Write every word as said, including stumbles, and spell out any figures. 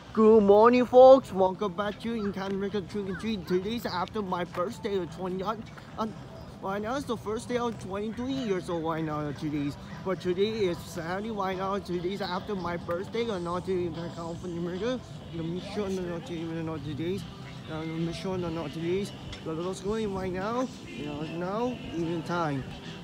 Good morning, folks. Welcome back to In Can Make a Trick and Treat. Today's after my birthday of twenty. And right now it's the first day of twenty-three years old right now. Today's, but today is Saturday right now. Today's after my birthday. And not to count for the America. The mission not to not today's. The mission not today's. The little going right now. You know now even time.